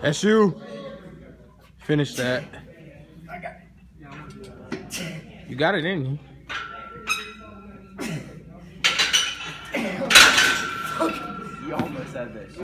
That's you. Finish that. I got it. You got it in you. You almost said this.